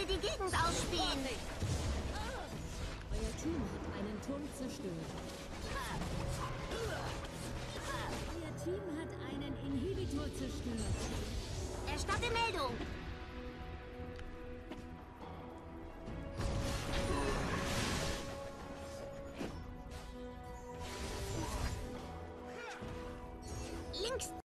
werde die Gegend ausspähen. Euer Team hat einen Turm zerstört. Euer Team hat einen Inhibitor zerstört. Erstatte Meldung. Links